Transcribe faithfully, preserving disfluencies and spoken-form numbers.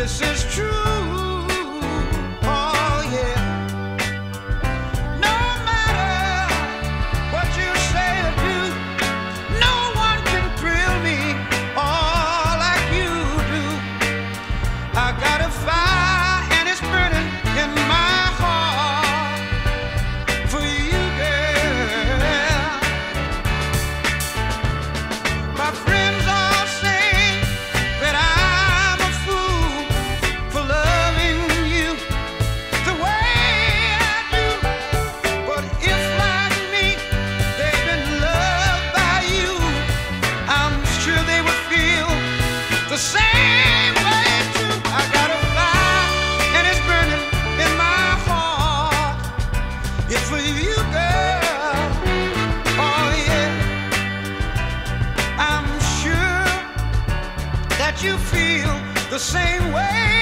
This is true, oh yeah. No matter what you say or do, no one can thrill me all like you do. I got a fire and it's burning in my heart for you, girl. My friends all say that I'm a fool for loving you the way I do. But if like me they've been loved by you, I'm sure they would feel the same way too. I got a fire and it's burning in my heart. It's for you, girl. Oh yeah. I'm sure that you feel the same way